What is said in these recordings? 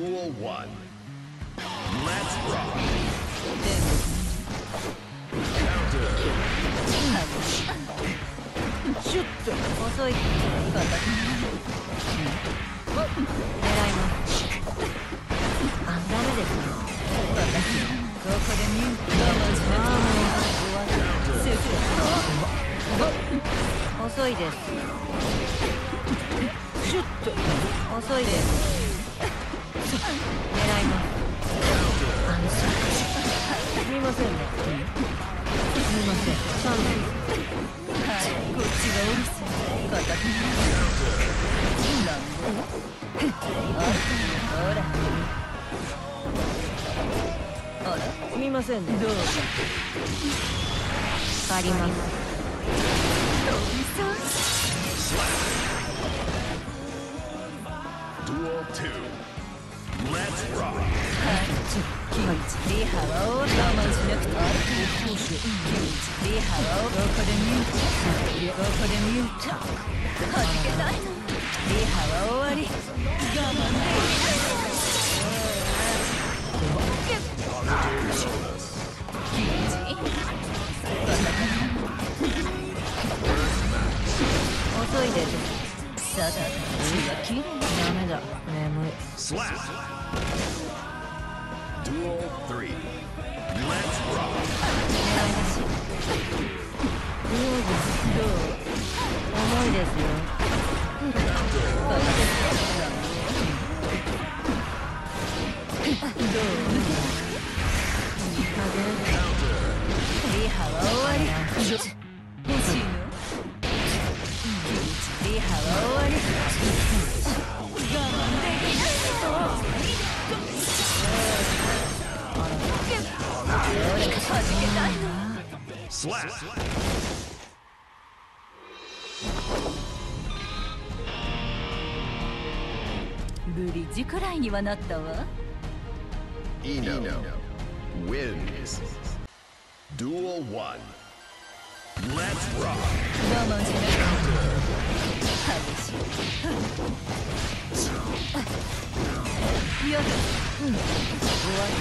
Duel 1. Let's rock. Counter. シュッと遅い形狙いますダメですよ私どこで見ん我慢しな遅いですシュッと遅いです狙いますすみませんねすみません3名こっちがうるさい片手あらすみませんねどうぞ借ります Duel 2. Let's rock. リハはを我慢しなくてリハはをどこでミュートはじけたいのリハは終わり我慢遅いですさだ血がきれいダメだ眠い Slap. Duel 3. Let's rock. どう重いですよどうリハは終わり欲しいのリハは終わり我慢できないはじけたいの Slap. ブリッジくらいにはなったわ Eno wins. Duel 1. Let's rock. 我慢しなきゃ激しい嫌だ終わり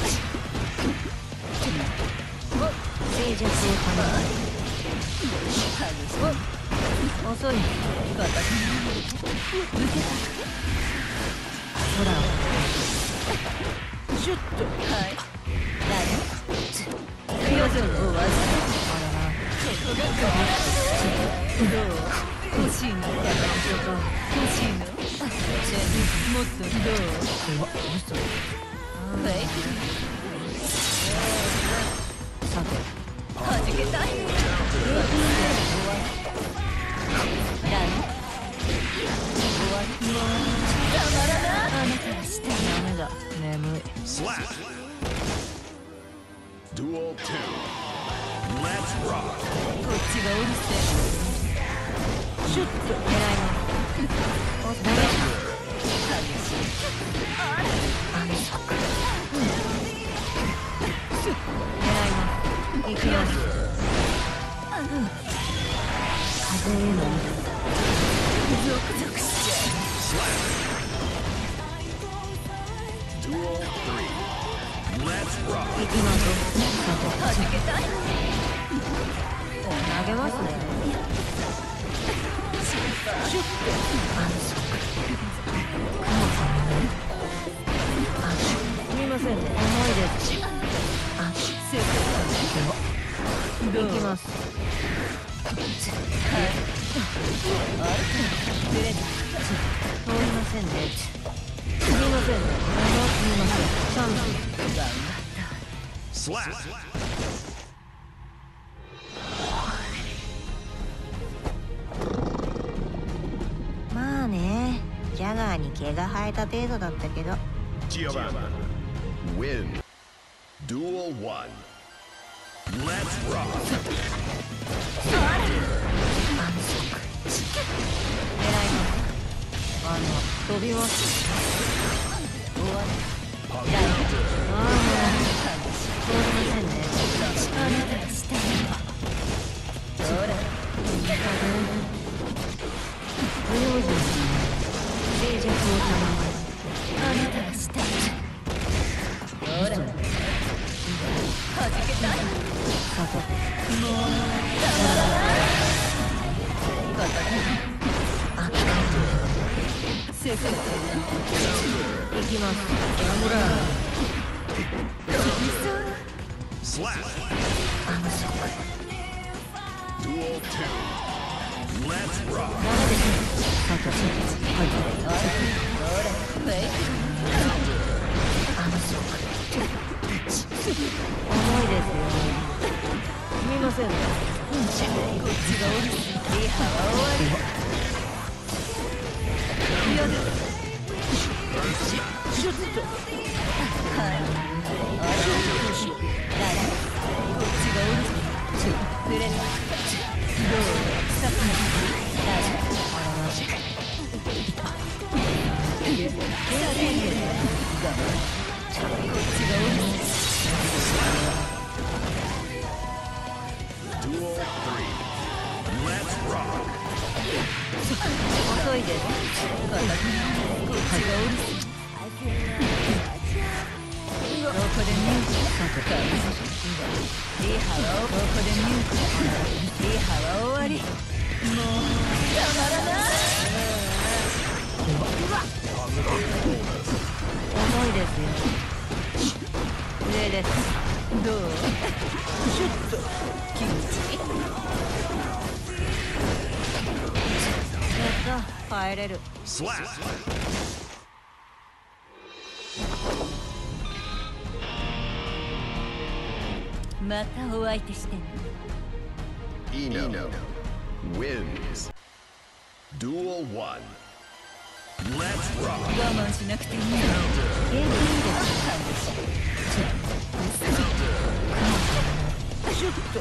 静寂を保つ遅いほらシュッとはい誰夜のおわずどう欲しいの欲しいのもっとどうフェイクさてはじけたいよ何たまらなあなたはしてダメだ眠い Slap. Duel 2. Let's rock. こっちがうるせえシュッと狙いますダメだ激しいあの作狙います行きます風へのゾクゾクしちゃう Duel 3. Let's rock. 行きますはじけたい投げますねシュッと安息雲さんすみませんね重いですどう行きますずれた通りませんねすみませんねすみません3分頑張った Slap. まあねジャガーに毛が生えた程度だったけど Giovanna win. Duel 1. Let's rock. 狙います飛びます終わりだよああ通りませんねあなたがしたいほら不用心静寂を保つあなたがしたい Slap. Duel 2. Let's rock. Duel 3. Let's rock. 遅いです。どこでミュートリハはどこでミュートリハは終わり。もうたまらない。重いですよ。上です。どう？シュッと気持ちいい。やった帰れる。 Slap. またお相手してね。 Eno wins. Duel 1. Let's rock. 我慢しなくていいの。ゲームいいですシュッと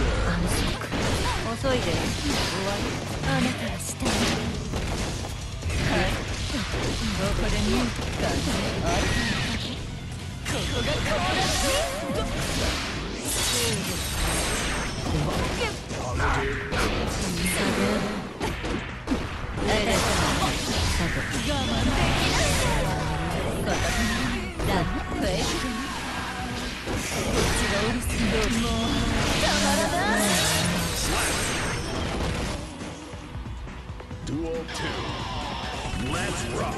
遅いです。終わり。あなたは下に。はいどこでミュート感じある。ここが変わらない。 Duel 2. Let's rock.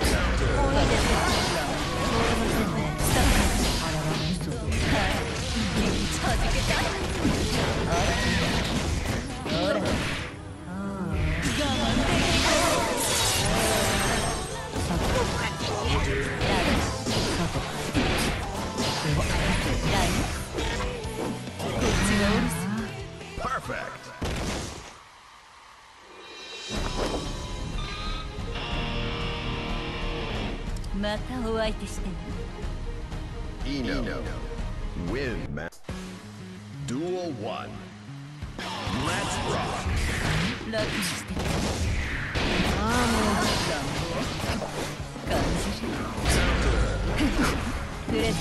またお相手してね。 Eno win. Duel 1. Let's rock. 楽にしてね。ああもう感じる。プレゼント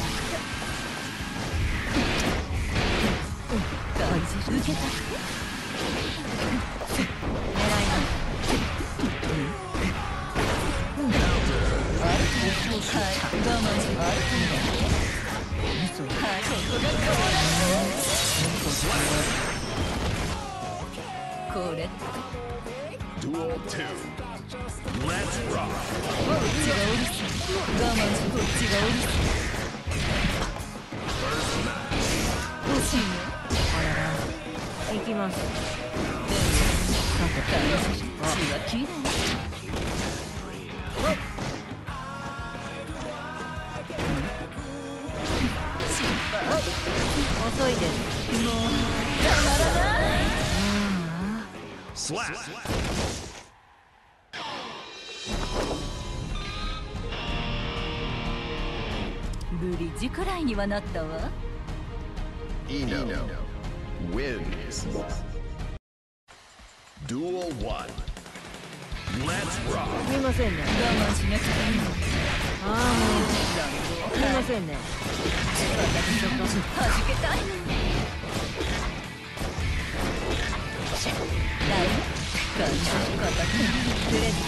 感じる。受けた。狙います。はい、我慢しここがこれ Duel 2. Let's rock. こっちがおりす我慢しこっちがおりす欲しいね行きます血はきれい遅いです。もうたまらない。 Slap. ブリッジくらいにはなったわ。 Eno wins. Duel 1. Let's rock. すみませんね。我慢しなくていいの。ああもうすみませんね。私ちょっと弾けたいの。だい感じ方くれず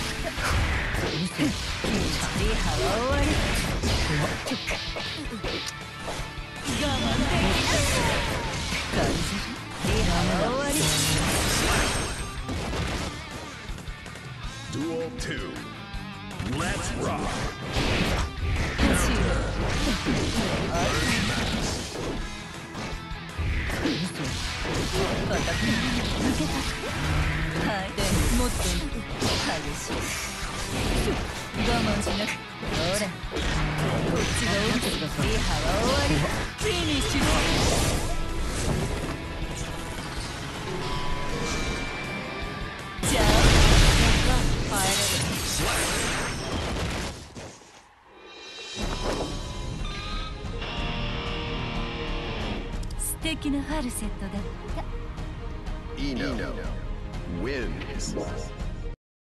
リハは終わり。 Duel 2. Let's rock. Ino wins.